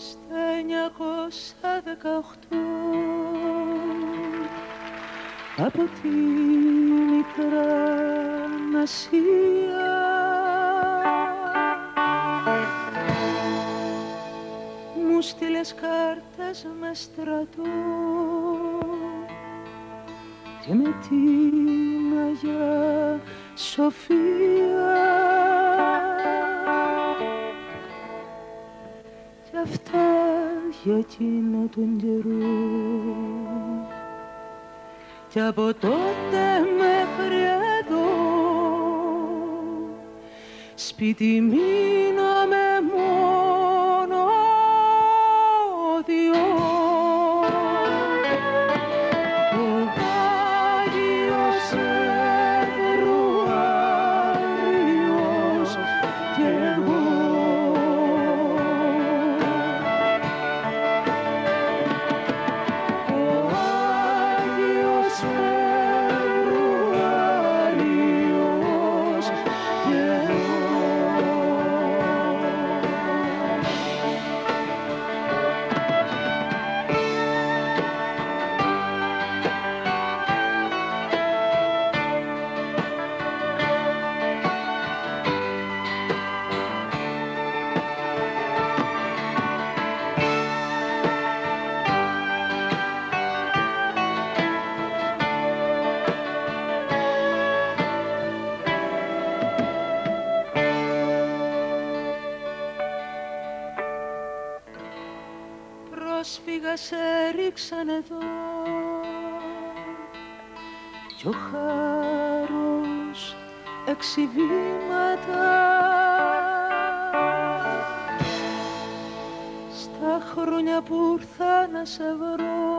στα 918 από τη Μικρά Ασία μου στείλες κάρτες με στρατό και με την Αγιά Σοφία κι αυτά για εκείνο τον καιρό κι από τότε μέχρι εδώ σπίτι μείναμε μόνο δυο. Ο Άγιος Φεβρουάριος κι εγώ. Πρόσφυγα σε ρίξαν εδώ κι ο χάρος 6 βήματα στα χρόνια που ήρθα να σε βρω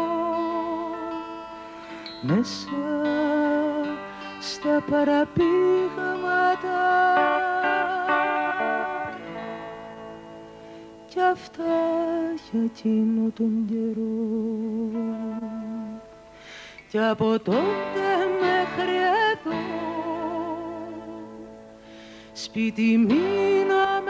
μέσα στα παραπήγματα κι αυτά για εκείνο τον καιρό κι από τότε μέχρι εδώ σπίτι μείναμε